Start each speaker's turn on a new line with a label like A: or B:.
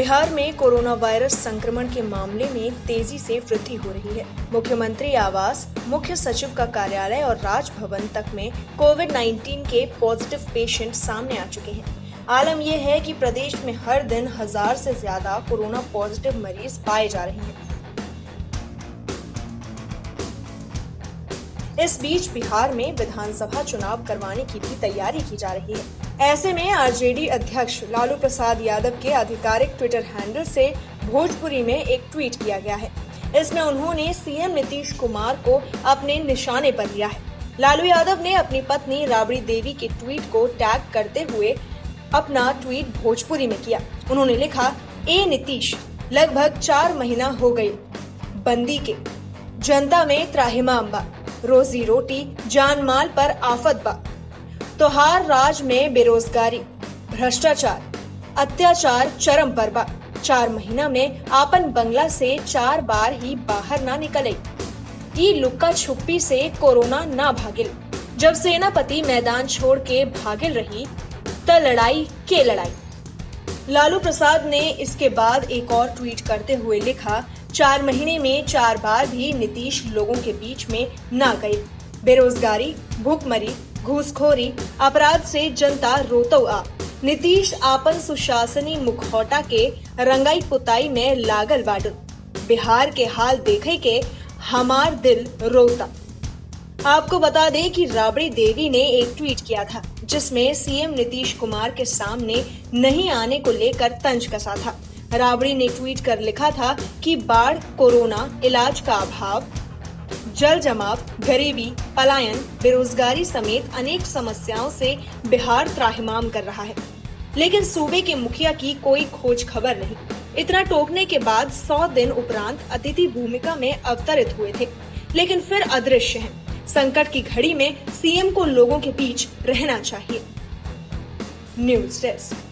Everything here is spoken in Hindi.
A: बिहार में कोरोना वायरस संक्रमण के मामले में तेजी से वृद्धि हो रही है। मुख्यमंत्री आवास, मुख्य सचिव का कार्यालय और राजभवन तक में कोविड-19 के पॉजिटिव पेशेंट सामने आ चुके हैं। आलम यह है कि प्रदेश में हर दिन 1000 से ज्यादा कोरोना पॉजिटिव मरीज पाए जा रहे हैं। इस बीच बिहार में विधानसभा चुनाव करवाने की भी तैयारी की जा रही है। ऐसे में आरजेडी अध्यक्ष लालू प्रसाद यादव के आधिकारिक ट्विटर हैंडल से भोजपुरी में एक ट्वीट किया गया है। इसमें उन्होंने सीएम नीतीश कुमार को अपने निशाने पर लिया है। लालू यादव ने अपनी पत्नी राबड़ी देवी के ट्वीट को टैग करते हुए अपना ट्वीट भोजपुरी में किया। उन्होंने लिखा, ए नीतीश, लगभग 4 महीना हो गए बंदी के, जनता में त्राहिमाम बा, रोजी रोटी जान माल पर आफत बा, तोहार राज में बेरोजगारी, भ्रष्टाचार, अत्याचार चरम पर बा। 4 महीना में आपन बंगला से 4 बार ही बाहर ना निकले, ई लुक्का छुपी से कोरोना ना भागिल। जब सेनापति मैदान छोड़ के भागिल रही त लड़ाई के लड़ाई। लालू प्रसाद ने इसके बाद एक और ट्वीट करते हुए लिखा, 4 महीने में 4 बार भी नीतीश लोगों के बीच में ना गए। बेरोजगारी, भूखमरी, घूसखोरी, अपराध से जनता रोतो आ। नीतीश आपन सुशासनी मुखौटा के रंगाई पुताई में लागल बाडू। बिहार के हाल देखे के हमार दिल रोता। आपको बता दें कि राबड़ी देवी ने एक ट्वीट किया था जिसमें सीएम नीतीश कुमार के सामने नहीं आने को लेकर तंज कसा था। राबड़ी ने ट्वीट कर लिखा था कि बाढ़, कोरोना, इलाज का अभाव, जल जमाव, गरीबी, पलायन, बेरोजगारी समेत अनेक समस्याओं से बिहार त्राहिमाम कर रहा है, लेकिन सूबे के मुखिया की कोई खोज खबर नहीं। इतना टोकने के बाद 100 दिन उपरांत अतिथि भूमिका में अवतरित हुए थे, लेकिन फिर अदृश्य हैं। संकट की घड़ी में सीएम को लोगों के बीच रहना चाहिए। News desk.